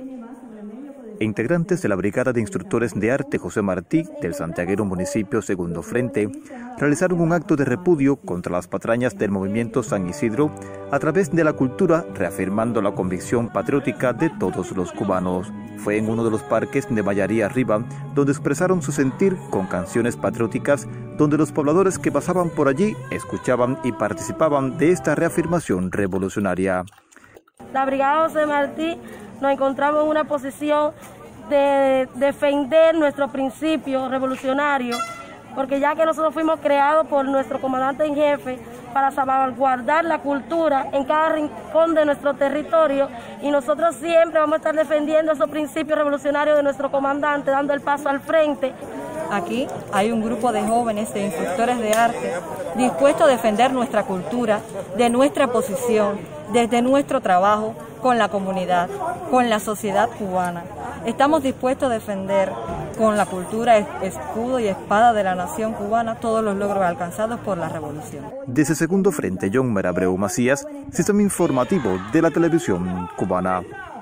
Integrantes de la Brigada de Instructores de Arte José Martí, del santiaguero municipio Segundo Frente, realizaron un acto de repudio contra las patrañas del movimiento San Isidro a través de la cultura, reafirmando la convicción patriótica de todos los cubanos. Fue en uno de los parques de Mayarí Arriba, donde expresaron su sentir con canciones patrióticas, donde los pobladores que pasaban por allí escuchaban y participaban de esta reafirmación revolucionaria. La Brigada José Martí nos encontramos en una posición de defender nuestros principios revolucionarios, porque ya que nosotros fuimos creados por nuestro comandante en jefe para salvaguardar la cultura en cada rincón de nuestro territorio, y nosotros siempre vamos a estar defendiendo esos principios revolucionarios de nuestro comandante, dando el paso al frente. Aquí hay un grupo de jóvenes, de instructores de arte, dispuestos a defender nuestra cultura, de nuestra posición, desde nuestro trabajo con la comunidad, con la sociedad cubana. Estamos dispuestos a defender con la cultura, escudo y espada de la nación cubana todos los logros alcanzados por la revolución. Desde Segundo Frente, John Merabreu Macías, Sistema Informativo de la Televisión Cubana.